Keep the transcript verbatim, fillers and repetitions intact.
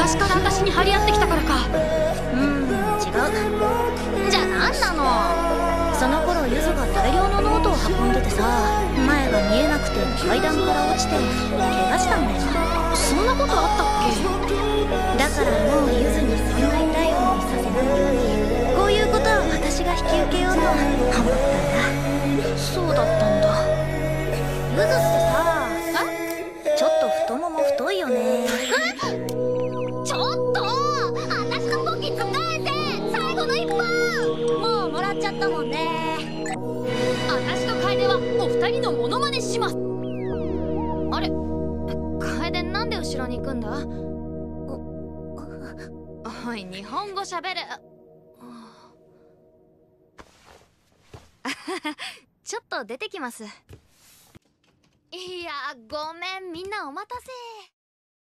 昔から私に張り合ってきたからか。 うーん、違う。 じゃあ何なの？ その頃ゆずが大量のノートを運んでてさ、前が見えなくて階段から落ちて怪我したんだよ。 そんなことあったっけ？ だからもうゆずにそんな痛い思いさせないように、こういうことは私が引き受けようと思ったんだ。 そうだったんだ。 ゆずってさ、ちょっと太もも太いよね。 ちょっと私のポキ使えて、最後の一本もうもらっちゃったもんね。 私と楓はお二人のモノマネします。あれ、楓なんで後ろに行くんだ？おい、日本語喋る。ちょっと出てきます。いや、ごめん、みんなお待たせ。